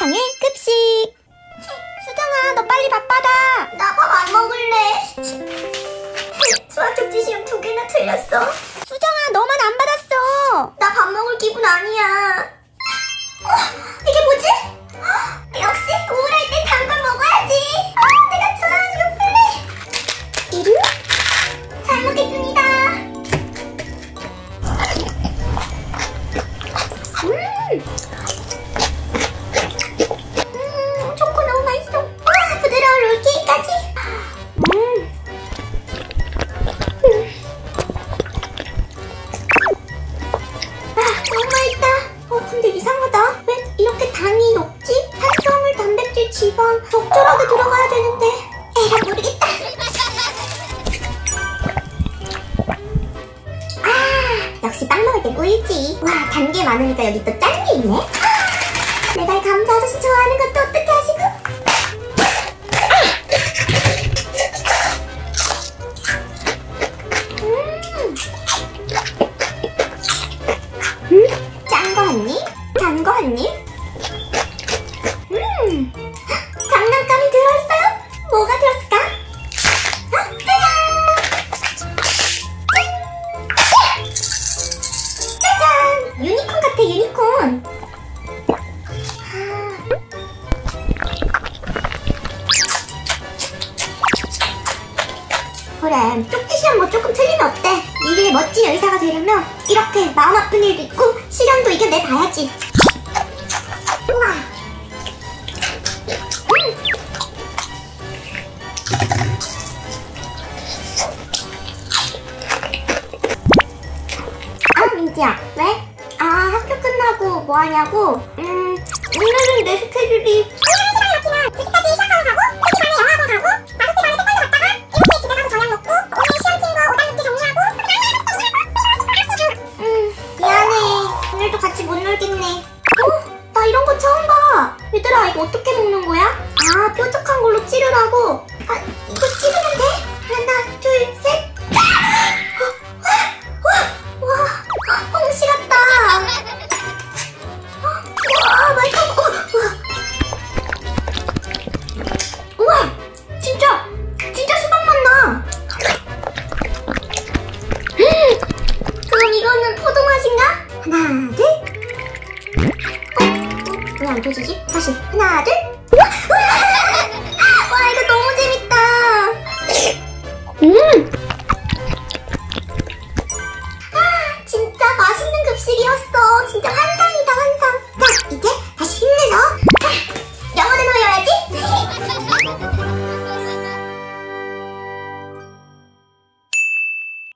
수정의 급식. 수정아, 너 빨리 밥 받아. 나 밥 안 먹을래. 수학 쪽지 시험 2개나 틀렸어. 수정아, 너만 안 받았어. 나 밥 먹을 기분 아니야. 이게 뭐지? 역시 우울할 땐 단 걸 먹어야지. 내가 좋아하는 요플레. 이루? 잘 먹겠습니다. 초코 너무 맛있어. 부드러운 롤케이크까지. 너무 맛있다. 근데 이상하다. 왜 이렇게 당이 높지? 탄수화물, 단백질, 지방 적절하게 들어가야 되는데. 에라 모르겠다. 역시 빵 먹을 땐 꿀이지. 와, 단 게 많으니까 여기 또 짠 게 있네. 내가 이 감자 아저씨 좋아하는 것도 어떻게 하시고? 짠 거 한 입, 단 거 한 입. 장난감이 들어있어요? 뭐가 들었을까? 짜잔! 유니콘 같아, 유니콘. 그래, 쪽지 시험 뭐 조금 틀리면 어때? 미래의 멋진 의사가 되려면 이렇게 마음 아픈 일도 있고 시련도 이겨내봐야지. 우와. 민지야, 왜? 학교 끝나고 뭐 하냐고? 오늘은 내 스케줄이 오늘은 시간이 없지만 2시까지 시작하고 가고 3시 반에 영화학원 가고 5시 반에 태권도 갔다가 7시에 집에 가서 저녁 먹고 오늘 시험 친 거 오답 늦게 정리하고 미안해. 오늘도 같이 못 놀겠네. 나 이런 거 처음 봐. 얘들아, 이거 어떻게 먹는 거야? 뾰족한 걸로 찌르라고. 이거 찌르면 돼? 하나, 둘, 셋. 와, 홍시 같다. 와, 맛있어. 우와, 진짜 수박 맛 나. 그럼 이거는 포도 맛인가? 하나, 둘. 왜 안 터지지? 다시 하나, 둘. 와, 이거 너무 재밌다. 진짜 맛있는 급식이었어. 진짜